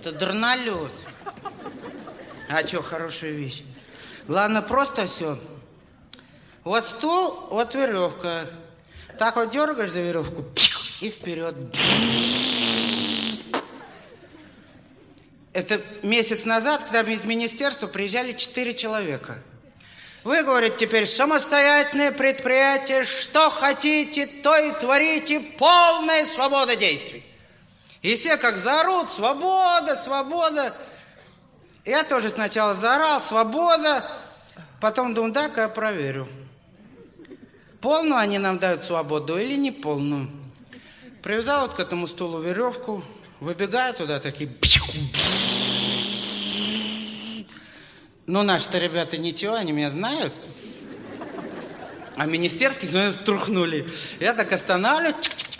Это дрнолет. А что, хорошая вещь. Главное, просто все. Вот стул, вот веревка. Так вот дергаешь за веревку и вперед. Это месяц назад, когда из министерства приезжали 4 человека. Вы, говорит, теперь самостоятельное предприятие, что хотите, то и творите, полная свобода действий. И все как заорут: свобода, свобода. Я тоже сначала заорал: свобода, потом думаю, дай-ка я проверю, полную они нам дают свободу или не полную. Привязал вот к этому стулу веревку, выбегаю туда, такие... Ну, наши-то ребята ничего, они меня знают. А министерские, ну, струхнули. Я так останавливаюсь.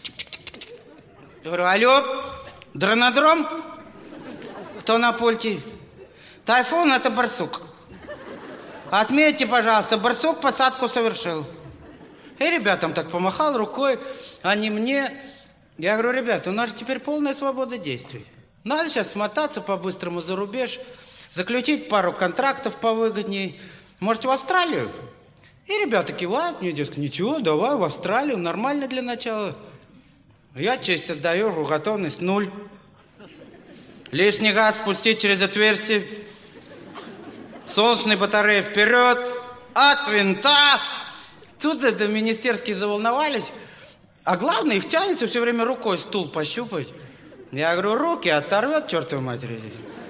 Говорю: алло, дронодром? Кто на пульте? Тайфун, это барсук. Отметьте, пожалуйста, барсук посадку совершил. И ребятам так помахал рукой, они мне. Я говорю: ребята, у нас же теперь полная свобода действий. Надо сейчас смотаться по-быстрому за рубеж, заключить пару контрактов повыгодней. Может, в Австралию? И ребята кивают мне, дескать, ничего, давай в Австралию, нормально для начала. Я честь отдаю, готовность 0. Лишний газ спустить через отверстие. Солнечные батареи вперед, от винта. Тут это министерские заволновались. А главное, их тянется все время рукой стул пощупать. Я говорю: руки оторвет, чертовой матери.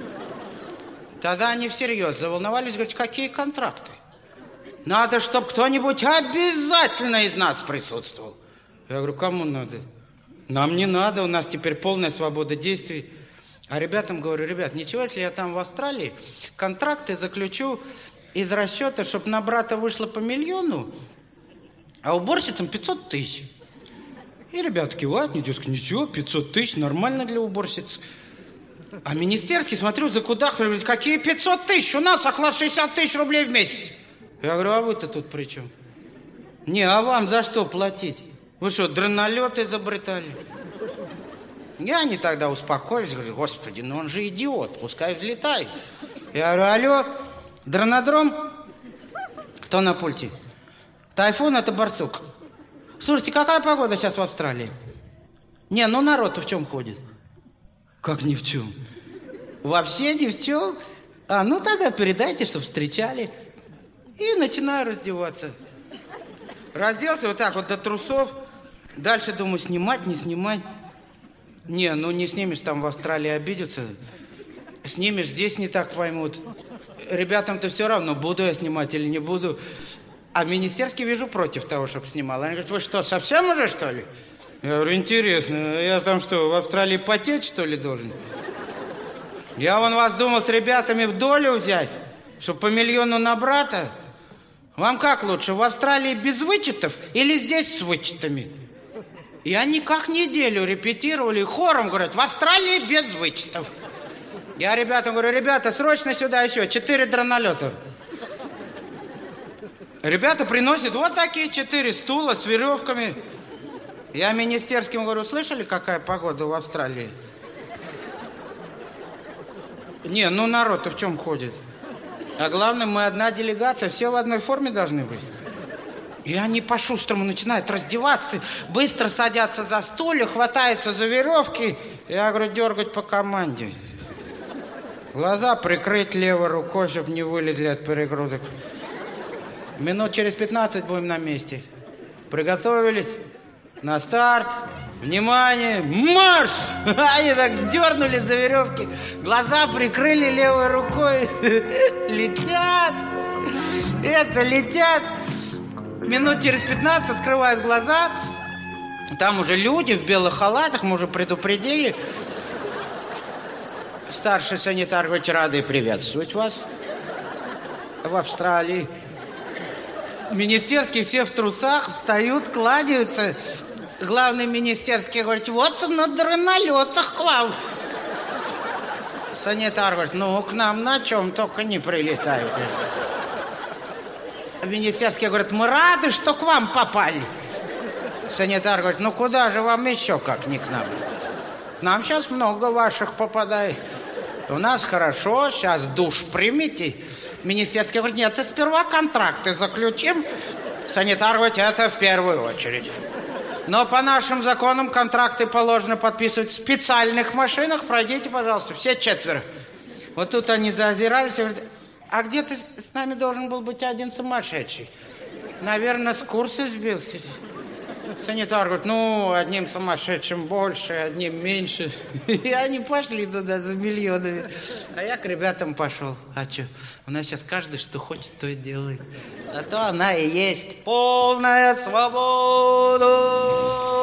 Тогда они всерьез заволновались, говорят: какие контракты? Надо, чтобы кто-нибудь обязательно из нас присутствовал. Я говорю: кому надо? Нам не надо, у нас теперь полная свобода действий. А ребятам говорю: ребят, ничего, если я там в Австралии контракты заключу из расчета, чтобы на брата вышло по 1 миллиону, а уборщицам 500 тысяч. И ребята кивают, мне дескать, ничего, 500 тысяч, нормально для уборщиц. А министерский, смотрю, закудахтали, говорит: какие 500 тысяч? У нас оклад 60 тысяч рублей в месяц. Я говорю: а вы-то тут при чем? Не, а вам за что платить? Вы что, дронолет изобретали? И они тогда успокоились, говорят: господи, ну он же идиот, пускай взлетает. Я говорю: алло, дронодром? Кто на пульте? Тайфун, это барсук. Слушайте, какая погода сейчас в Австралии? Не, ну народ-то в чем ходит? Как ни в чем? Вообще ни в чем? А, ну тогда передайте, что встречали. И начинаю раздеваться. Разделся вот так вот до трусов. Дальше думаю, снимать, не снимать. Не, ну не снимешь, там в Австралии обидятся. Снимешь, здесь не так поймут. Ребятам-то все равно, буду я снимать или не буду. А министерский, вижу, против того, чтобы снимал. Они говорят: вы что, совсем уже, что ли? Я говорю: интересно, я там что, в Австралии потеть, что ли, должен? Я вон вас думал с ребятами в долю взять, чтобы по 1 миллиону на брата. Вам как лучше, в Австралии без вычетов или здесь с вычетами? И они как неделю репетировали, хором говорят: в Австралии без вычетов. Я ребятам говорю: ребята, срочно сюда еще 4 дронолета. Ребята приносят вот такие 4 стула с веревками. Я министерским говорю: слышали, какая погода в Австралии? Не, ну народ-то в чем ходит? А главное, мы одна делегация, все в одной форме должны быть. И они по-шустрому начинают раздеваться, быстро садятся за стулья, хватаются за веревки. Я говорю: дергать по команде. Глаза прикрыть левой рукой, чтобы не вылезли от перегрузок. Минут через 15 будем на месте. Приготовились. На старт. Внимание. Марш! Они так дернули за веревки. Глаза прикрыли левой рукой. Летят. Это летят. Минут через 15 открывают глаза. Там уже люди в белых халатах, мы уже предупредили. Старший санитар говорит: рады приветствовать вас в Австралии. Министерские все в трусах встают, кладаются. Главный министерский говорит: вот на дронолетах к вам. Санитар говорит: ну, к нам на чем только не прилетают. Министерский говорит: мы рады, что к вам попали. Санитар говорит: ну, куда же вам еще, как не к нам? К нам сейчас много ваших попадает. У нас хорошо, сейчас душ примите. Министерский говорит, нет, ты сперва контракты заключим. Санитар говорит, это в первую очередь. Но по нашим законам контракты положено подписывать в специальных машинах. Пройдите, пожалуйста, все 4. Вот тут они заозирались и говорят, а где-то с нами должен был быть один сумасшедший. Наверное, с курса сбился. Санитар говорит, ну, одним сумасшедшим больше, одним меньше. И они пошли туда за миллионами. А я к ребятам пошел. А что, у нас сейчас каждый, что хочет, то и делает. А то она и есть полная свобода.